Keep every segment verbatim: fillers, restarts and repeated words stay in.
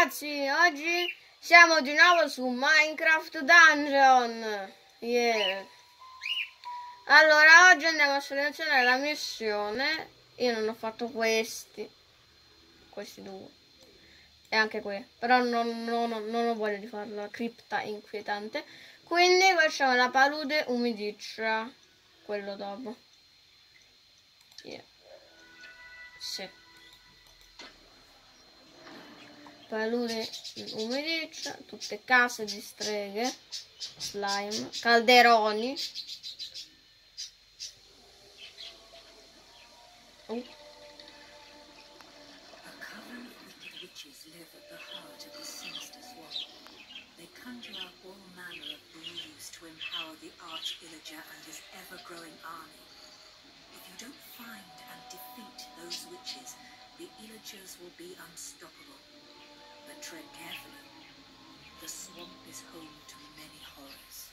ragazzi, oggi siamo di nuovo su Minecraft Dungeon. Yeah. Allora, oggi andiamo a selezionare la missione. Io non ho fatto questi. Questi due. E anche qui. Però non, non, non ho voglia di farlo. La cripta inquietante. Quindi facciamo la palude umidiccia. Quello dopo. Yeah. Sì. Palude umidiccia, tutte case di streghe, slime, calderoni. Oh. A coven of wicked witches live at the heart of the sinister swamp. They conjure up all manner of brews to empower the Arch-Illager and his ever-growing army. If you don't find and defeat those witches, the Illagers will be unstoppable. But tread carefully. The swamp is home to many horrors.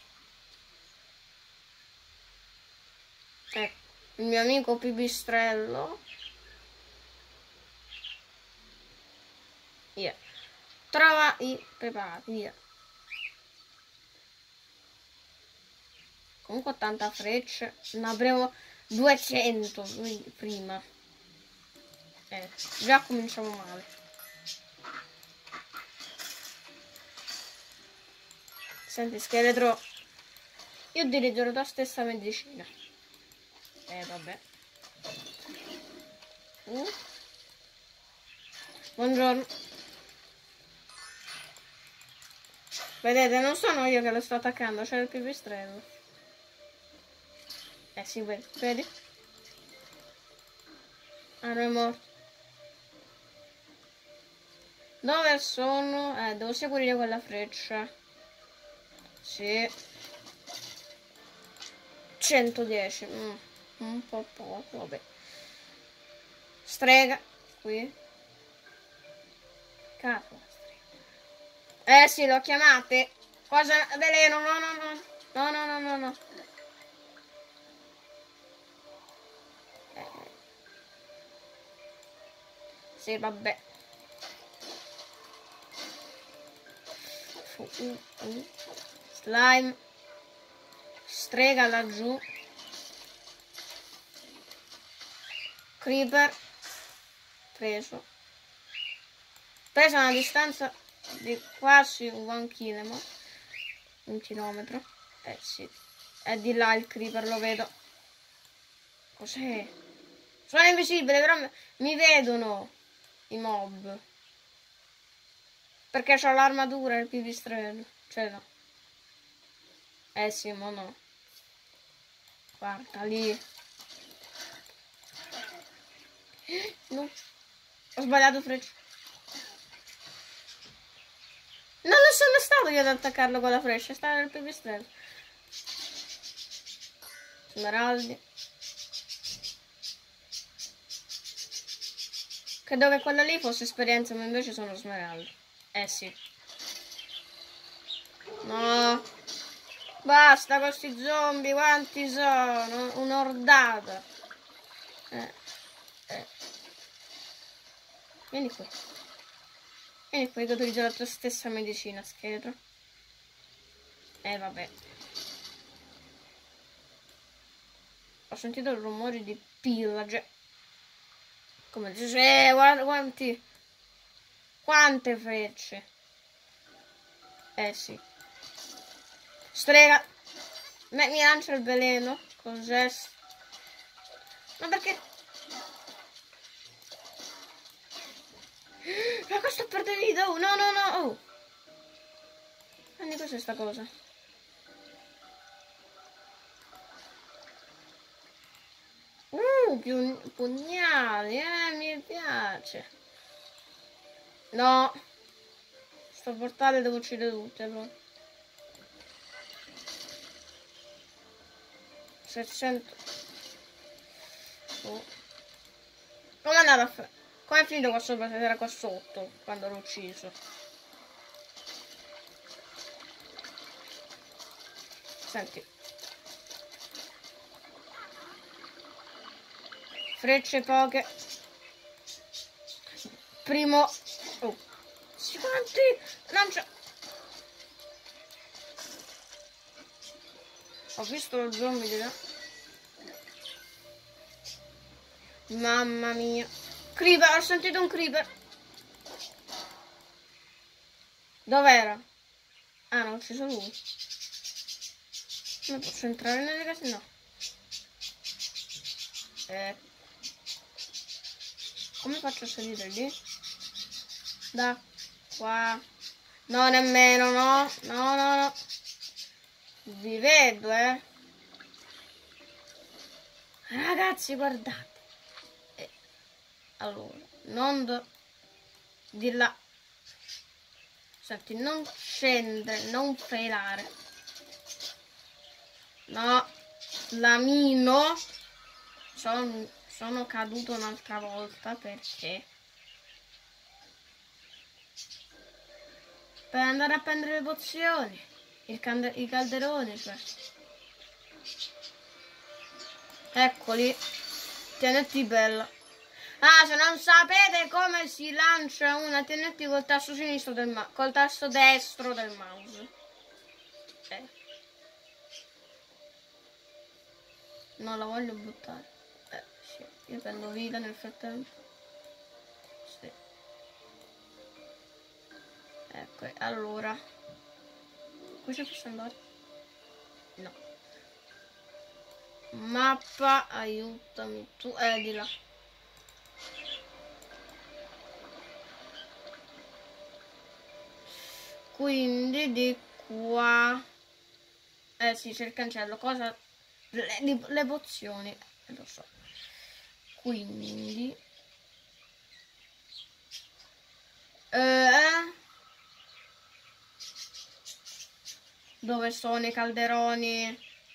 Ecco, il mio amico Pipistrello. Yeah. Trova i preparati. Yeah. Comunque ho tanta freccia. Ne avremo duecento prima. Eh, già cominciamo male. Senti, scheletro, io dirigerò la stessa medicina. Eh, vabbè. Uh. Buongiorno. Vedete, non sono io che lo sto attaccando, c'è il pipistrello. Eh sì, vedi? Vedi? Ah, non è morto. Dove sono? Eh, devo seguire quella freccia. Sì. centodieci. Mm. Un po' poco, vabbè. Strega. Qui. Cazzo. Eh sì, lo chiamate. Cosa? Veleno, no, no, no. No, no, no, no, no. Eh. Sì, vabbè. Uh, uh. Slime. Strega laggiù. Creeper. Preso. Preso a una distanza di quasi un chilometro. Un chilometro. Eh sì. È di là il creeper, lo vedo. Cos'è? Sono invisibile, però mi vedono i mob. Perché ho l'armatura e il pipistrello. Cioè no. Eh sì, ma no. Guarda lì. No. Ho sbagliato freccia. Non lo sono stato io ad attaccarlo con la freccia, stava nel pipistrello. Smeraldi. Credo che quello lì fosse esperienza, ma invece sono smeraldi. Eh sì. No. Basta con questi zombie, quanti sono? Un'ordata. Eh. Eh. Vieni qui. Vieni qui che utilizzo la tua stessa medicina, scheletro. Eh vabbè. Ho sentito il rumore di pillage. Come dice? Eh, guarda quanti. Quante frecce. Eh sì. Strega. Mi, mi lancia il veleno. Cos'è? Ma perché? Ma questo perde vita. Oh, no, no, no. Oh. Quindi cos'è sta cosa? Uh, più pugnali. Eh, mi piace. No. Sto portale devo uccidere tutti allora. settecento. Oh. Come è andata a fare? Come è finito qua sopra se era qua sotto quando l'ho ucciso? Senti. Frecce poche. Primo. Oh. avanti! Non c'è... Ho visto lo zombie di là. Mamma mia. Creeper, ho sentito un creeper. Dov'era? Ah, non ci sono lui. Non posso entrare nelle case? No. Eh. Come faccio a salire lì? Da qua. No, nemmeno, no. No, no, no. Vi vedo, eh. Ragazzi, guardate. Eh. Allora, non do... di là. Senti, non scendere, non failare. No, Lamino. Sono, sono caduto un'altra volta perché... Per andare a prendere le pozioni. Il cande- I calderoni, cioè. Eccoli. Tieniti bella. Ah, se non sapete come si lancia una T N T col tasto sinistro del mouse, col tasto destro del mouse. Eh. Non la voglio buttare. Eh, sì. Io prendo vita nel frattempo. Sì. Ecco, allora. Qui ci posso andare? No. Mappa, aiutami tu. Eh, di là. Quindi di qua. Eh sì, c'è il cancello. Cosa? Le, le pozioni. Eh, lo so. Quindi. Eh. Dove sono i calderoni?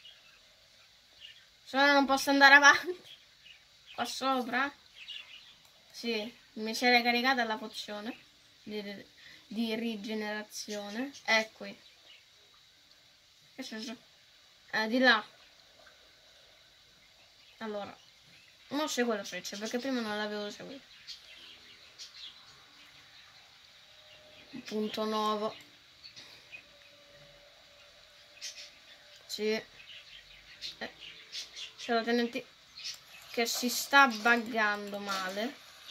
Se no non posso andare avanti. Qua sopra? Sì, mi si è ricaricata la pozione di, di rigenerazione. Ecco qui. Che senso? Eh, di là. Allora, non seguo la freccia perché prima non l'avevo seguita. Punto nuovo. Sì. Eh, c'è la tenente che si sta buggando male.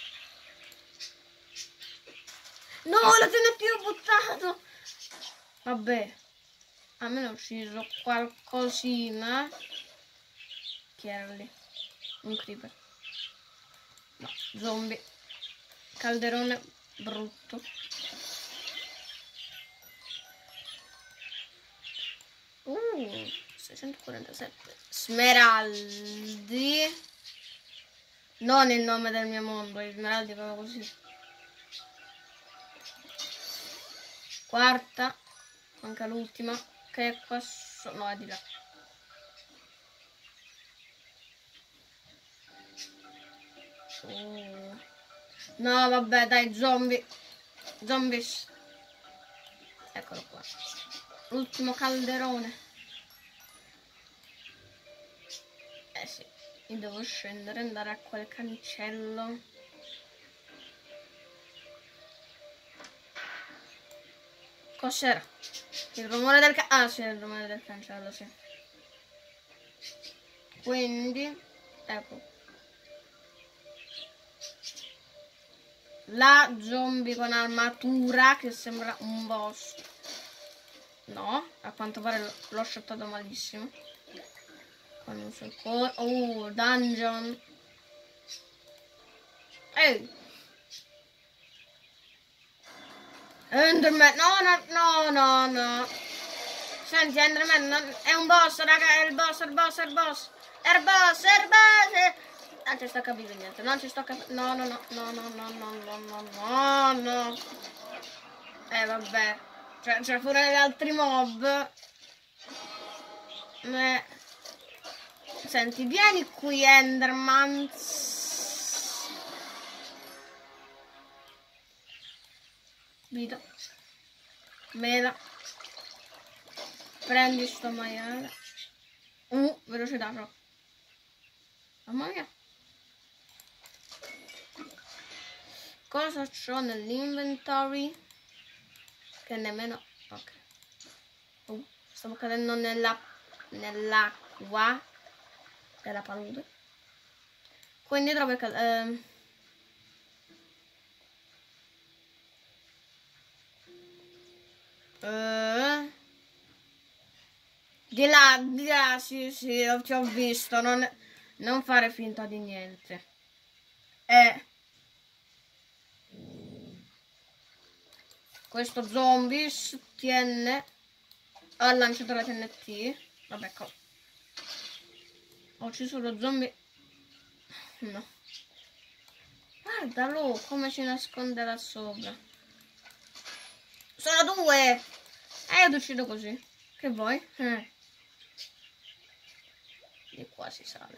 No, la tenente l'ho buttato! Vabbè. A me è ucciso qualcosina. Chi era lì? Un creeper. No, zombie. Calderone brutto. Uh, seicentoquarantasette. Smeraldi. Non il nome del mio mondo, i smeraldi proprio così. Quarta. Manca l'ultima. Che è qua so no, è di là. Oh. No, vabbè, dai, zombie. Zombies. Eccolo qua. L'ultimo calderone. Eh sì, io devo scendere e andare a quel cancello. Cos'era? Il rumore del cancello. Ah sì, il rumore del cancello, sì. Quindi, ecco. La zombie con armatura che sembra un boss. No, a quanto pare l'ho shottato malissimo. Con un suo cuore. Oh, dungeon. Ehi. Enderman. No, no, no, no, no. Senti, Enderman non... è un boss, raga. È il boss, è il boss, è il boss. È il boss, è il boss. Non ci sto capendo niente. Non ci sto capendo. No, no, no, no, no, no, no, no, no, no, no. Eh, vabbè. C'è, c'è pure gli altri mob. Eh. Senti, vieni qui, Enderman. Vita. Mela. Prendi sto maiale. Uh, velocità però. Mamma mia. Cosa c'ho nell'inventory? Che nemmeno... Ok. Uh, stavo cadendo nella... nell'acqua della palude. Quindi dove cad... Ehm... Uh... Di là, di là, sì, sì, ti ho visto, non, non fare finta di niente. Eh... Questo zombie tiene... Ha lanciato la T N T. Vabbè, co... Ho ucciso lo zombie. No. Guardalo come si nasconde là sopra. Sono due! E io ti uccido così. Che vuoi? Eh. Di qua si sale.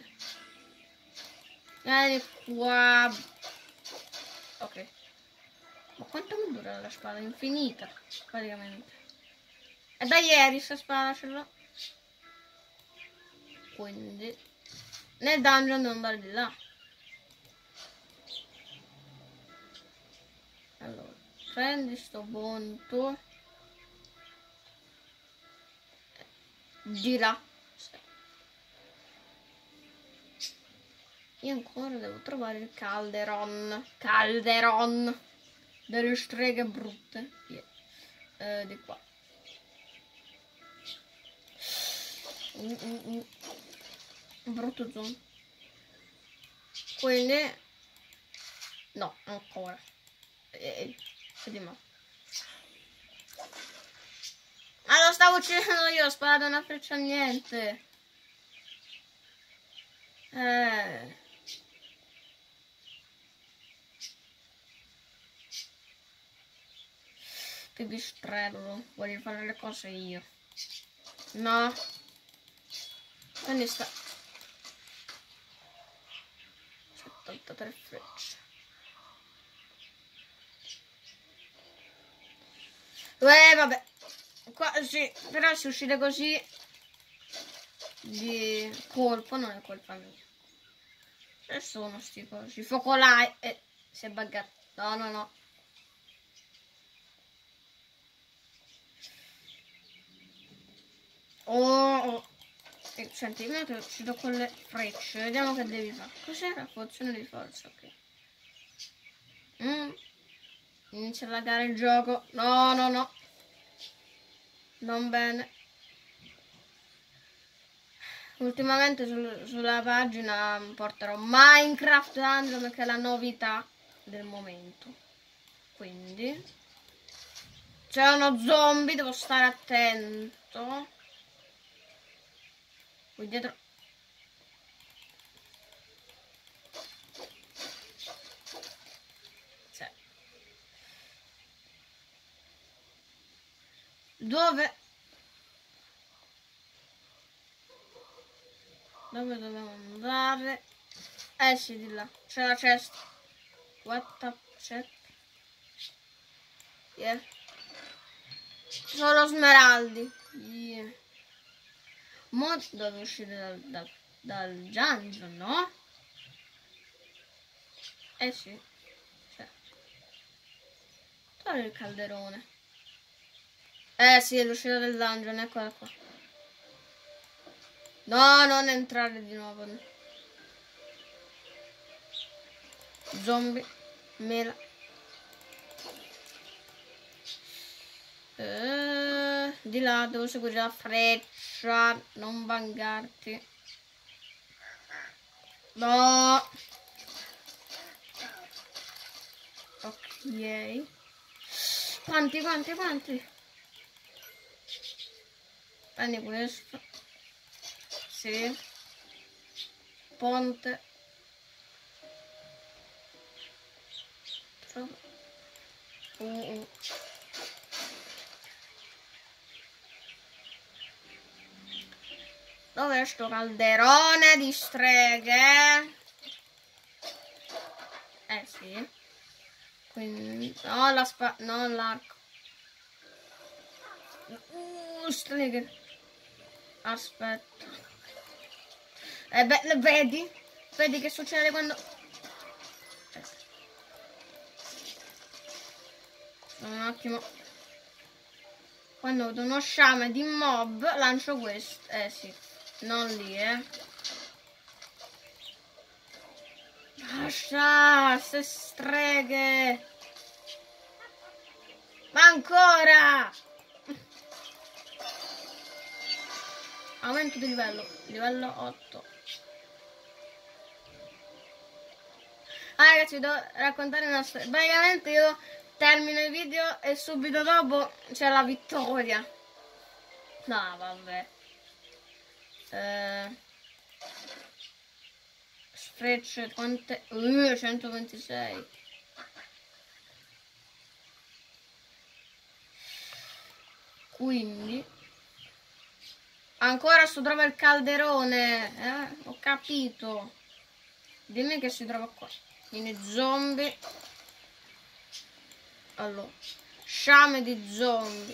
Vieni qua. Ok. Ma quanto mi dura la spada? Infinita, praticamente. È da ieri sta spada ce l'ho. Quindi nel dungeon devo andare di là. Allora, prendi sto punto. Di là. Io ancora devo trovare il calderon. Calderon. Delle streghe brutte. Yeah. Eh, di qua. Mm, mm, mm. Brutto zoom. Quindi no, ancora. E, e di mo. Ma lo stavo uccidendo io, ho sparato una freccia a niente. Eh. Pipistrello, voglio fare le cose io. No. Quindi sta... settantatré frecce. Eh, vabbè. Qua sì, però se uscite così di colpo non è colpa mia. Ci sono sti cosi. Focolai. Eh, si è buggato. No, no, no. Oh, oh. Eh, senti, io ti uccido con le frecce. Vediamo che devi fare. Cos'era? Pozione di forza, ok. Mm. Inizia a laggare il gioco. No, no, no. Non bene. Ultimamente sul, sulla pagina porterò Minecraft Dungeon, che è la novità del momento. Quindi c'è uno zombie, devo stare attento. Qui dietro. C'è. Dove? Dove dobbiamo andare? Eh sì, di là. C'è la cesta. What the check? Yeah. Solo smeraldi. Yeah. Mo dove uscire dal, dal, dal dungeon, no? Eh sì. Cioè. Togli il calderone. Eh sì, è l'uscita del dungeon, eccola qua. No, non entrare di nuovo. Zombie. Mela. Eh, di là devo seguire la freccia. Non bangarti. No. Ok. Quanti, quanti, quanti? Prendi questo. Sì. Ponte. Trova. Uh, uh. Dov'è sto calderone di streghe? Eh sì. Quindi no, la spa... no, l'arco. Uh, streghe. Aspetta. Eh beh, vedi? Vedi che succede quando... Un attimo. Quando vedo uno sciame di mob lancio questo. Eh sì, non lì, eh. Lascia, ste streghe. Ma ancora! Aumento di livello, livello otto. Ah ragazzi, vi devo raccontare una storia. Praticamente io termino il video e subito dopo c'è la vittoria. No, vabbè. Eh, Stretch, quante... Uh, centoventisei. Quindi... Ancora si trova il calderone, eh? Ho capito. Dimmi che si trova qua. Mini zombie. Allora, sciame di zombie.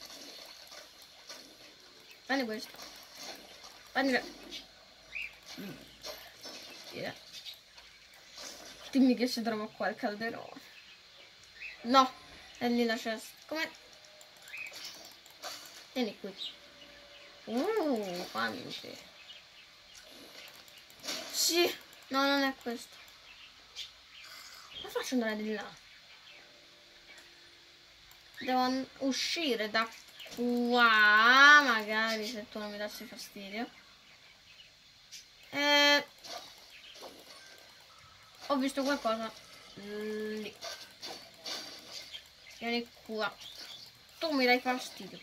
Prendi questo. Prendi. Yeah. Dimmi che si trova qua il calderone. No, è lì la cesta. Come? Vieni qui. Uh, quanti? Sì, no, non è questo. Come faccio ad andare di là? Devo uscire da qua, magari se tu non mi dassi fastidio. Eh, ho visto qualcosa lì. Vieni qua. Tu mi dai fastidio.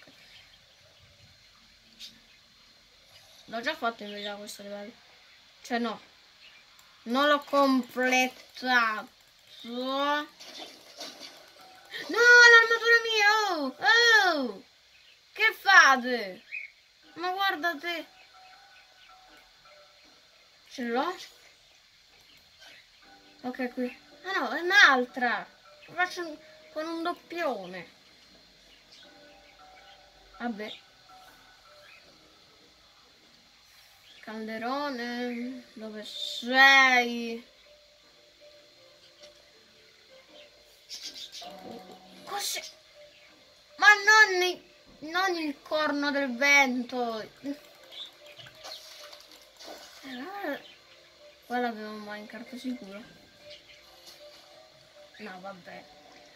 L'ho già fatto in verità questo livello. Cioè no. Non l'ho completato. No, l'armatura mia! Oh! Oh! Che fate? Ma guardate! Ce l'ho? Ok, qui. Ah no, è un'altra! Faccio con un doppione. Vabbè. Calderone, dove sei? Così. Ma non, i, non il corno del vento. Qua l'avevo mai in carta sicuro. No, vabbè.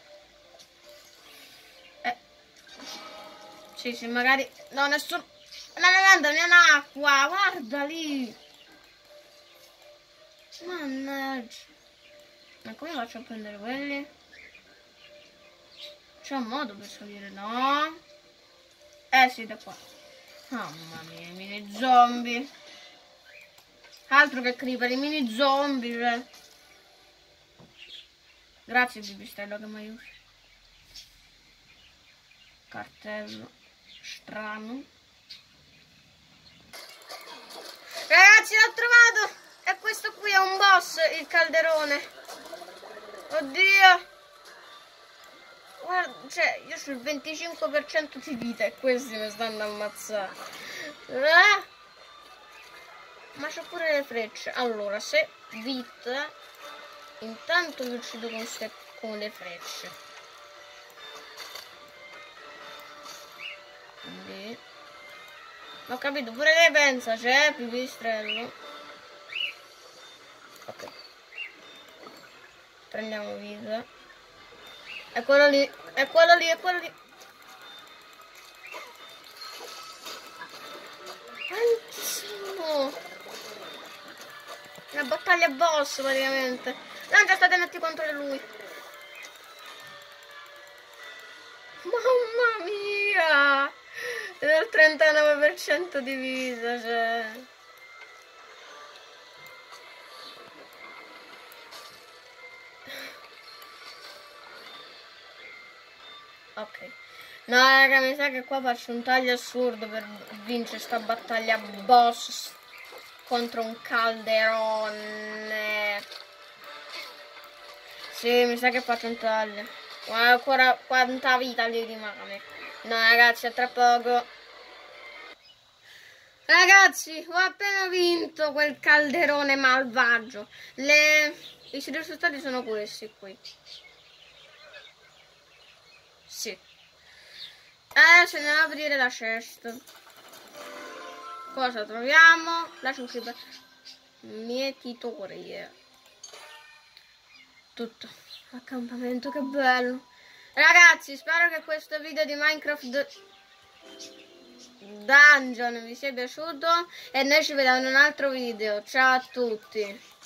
Eh. Sì, sì, magari... No, nessuno... Ma navigando in acqua, guarda lì. Mannaggia. Ma come faccio a prendere quelli? C'è un modo per salire, no? Eh sì, da qua. Mamma mia, i mini zombie. Altro che creeper, i mini zombie, cioè. Grazie pipistrello che mi aiuti. Cartello strano. Ragazzi, l'ho trovato! E questo qui è un boss, il calderone. Oddio! Guarda, cioè, io ho il venticinque per cento di vita e questi mi stanno ammazzando. Eh? Ma c'ho pure le frecce. Allora, se vita, intanto vi uccido con, ste, con le frecce. Quindi... Ho capito, pure lei pensa, c'è pipistrello. Ok. Prendiamo vita. È quello lì, è quello lì, è quello lì. Tantissimo. Una battaglia boss praticamente. Lancia state metti contro lui. Mamma mia. Del trentanove per cento di vita, cioè. Ok. No, raga, mi sa che qua faccio un taglio assurdo per vincere sta battaglia boss contro un calderone. Sì, mi sa che faccio un taglio. Guarda ancora quanta vita gli rimane. No ragazzi, è tra poco. Ragazzi, ho appena vinto quel calderone malvagio. Le... I risultati sono questi qui. Sì. Adesso andiamo a aprire la chest. Cosa troviamo? La ciuciba. Mietitori. Tutto. Accampamento, che bello. Ragazzi, spero che questo video di Minecraft Dungeon vi sia piaciuto e noi ci vediamo in un altro video. Ciao a tutti.